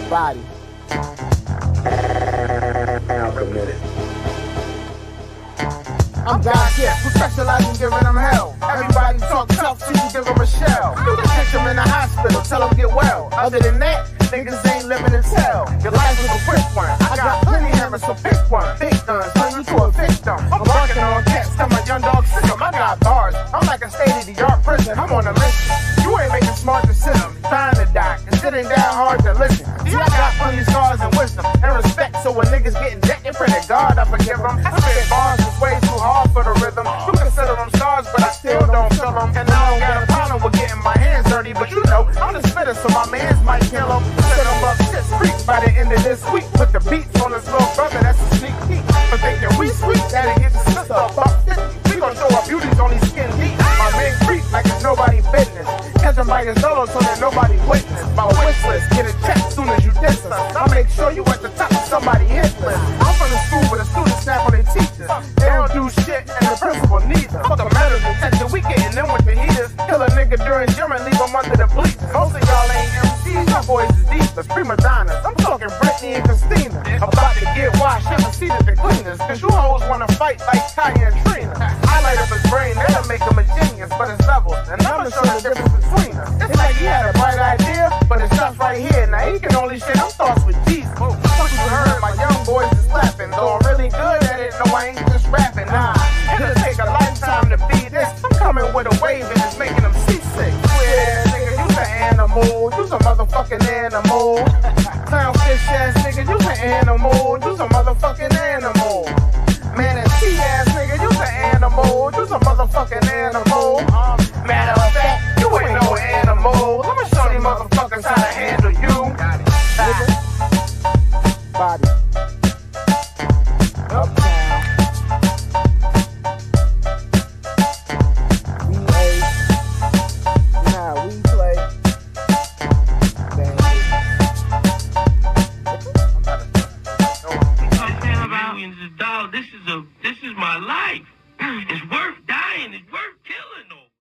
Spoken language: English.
body. I'm committed. I'm God Gift, who specialize in giving them hell. Everybody talk tough till you give them a shell. You can catch them in the hospital, tell them get well. Other than that, niggas ain't living in hell. Your life is a quick one. I got plenty hammers, so pick one. Big guns, turn you to a victim. I'm barking on cats, tell my young dog sick 'em. I got bars, I'm like a state-of-the-art prison. I'm on a mission. You ain't making smart decisions, trying to die, cause it ain't that hard to listen. See, I got plenty scars and wisdom and respect, so when niggas getting decked, they pray to God I forgive them. I spit bars that's way too hard for the rhythm. You consider them stars, but I still don't feel them. And I don't got a problem with getting my hands dirty, but you know, I'm the spitter, so my mans might kill them. Set them up, shit freak by the end of this week. Put the beats on this little brother, that's a sneak peek. But thinking we sweet, that'll get the sister up 50. We gon' show our beauties on these skin deep. My man creep like it's nobody's business. Catch him by his solo so that nobody witness. My wish list, get a check soon as you diss us. I'll make sure you at the top of somebody hit list. I'm from the school where the students snap on their teachers. They don't do shit and the principal neither. Fuck a metal detector, we getting them with the heaters. Kill a nigga during gym and leave him under the bleachers. Most of y'all ain't MCs, my boys is divas, prima donnas. I'm talking Britney and Christina. About to get washed, never see the cleaners. Cause you hoes wanna fight like Kaya and Trina. I light up his brain, that'll make him a genius, but it's levels. And I'ma show the difference between us. It's like he had a bright idea, but it's just right here. Now he can only share them thoughts with Jesus. Fuck you heard, my young boys is laughing. Though I'm really good at it, no I ain't just rapping. Nah, it'll take a lifetime to be this. I'm coming with a wave and it's making them seasick. Yeah, nigga, you's an animal. You's a motherfucking animal. Clownfish ass nigga, you's an animal. You's a motherfucking animal. Manatee ass nigga, you's an animal. You's a motherfucking animal. Matter of fact, you ain't no animal. I'ma show these motherfuckers how to